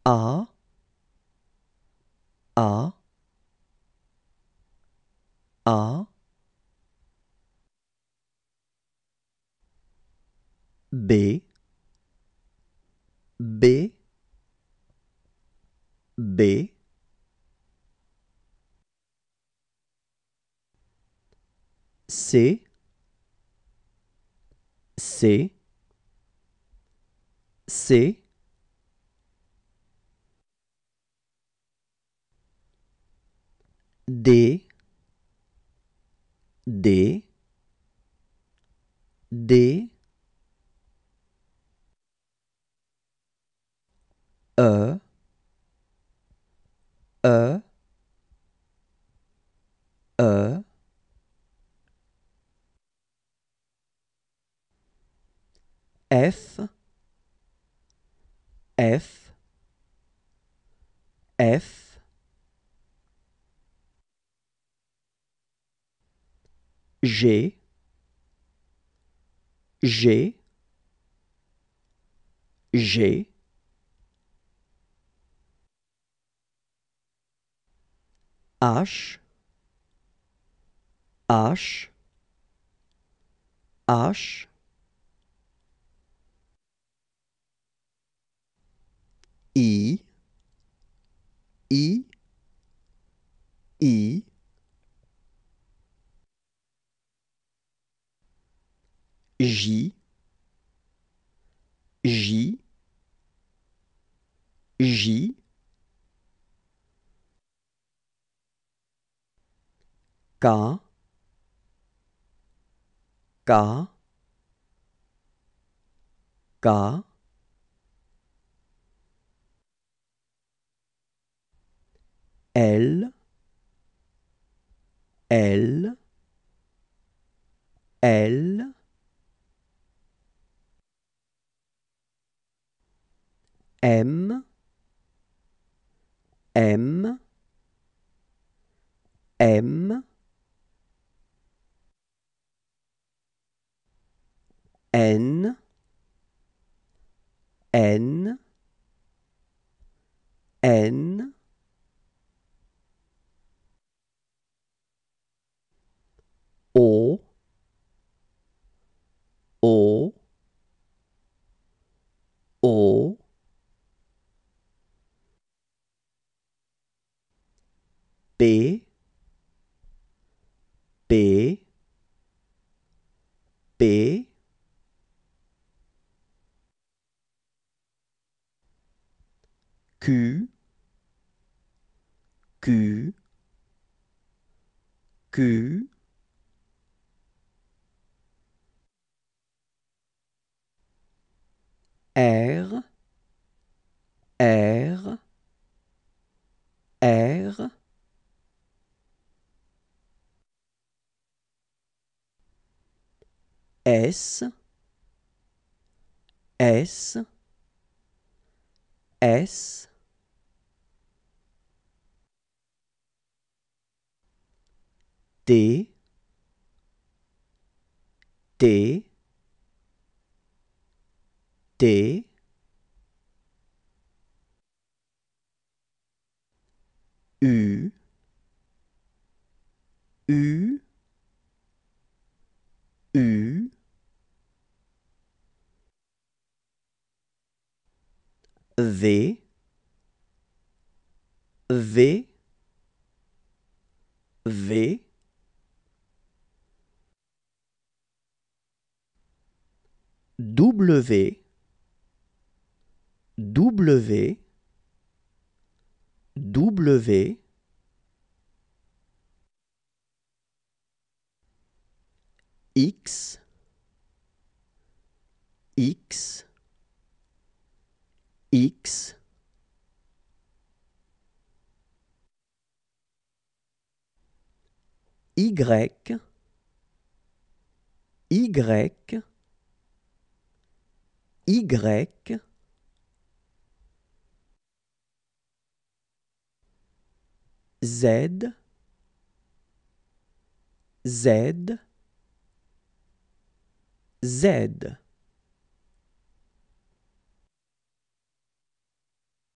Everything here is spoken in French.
A, A, A, B, B, B, C, C, C, D, D, D, E, E, E, F, F, F, G, G, G, H, H, H, I, I, I, J, J, J, K, K, K, L, L, L, M, M, M, N, N, N, O, O, O, P, P, P, Q, Q, Q, R, R, R, S, S, S, T, T, T, U, U, U, V, V, V, W, W, W, X, X, X, Y, Y, Y, Z, Z, Z.